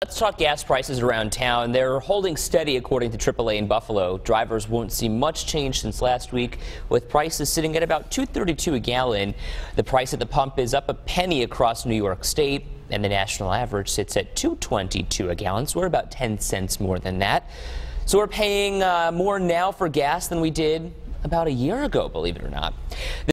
Let's talk gas prices around town. They're holding steady according to AAA in Buffalo. Drivers won't see much change since last week, with prices sitting at about $2.32 a gallon. The price at the pump is up a penny across New York State, and the national average sits at $2.22 a gallon, so we're about 10 cents more than that. So we're paying more now for gas than we did about a year ago, believe it or not.